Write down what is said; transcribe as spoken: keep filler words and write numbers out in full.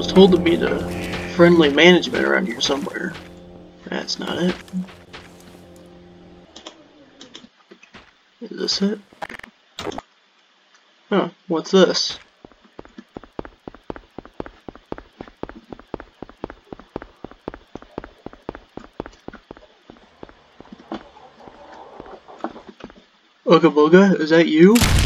was told to be the friendly management around here somewhere. That's not it. Is this it? Huh, what's this? OOGA BOOGA, is that you?